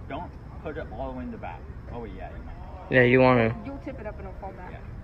don't put it all the way in the back. Oh yeah, you might. Yeah, you want to. You'll tip it up and it'll fall back. Yeah.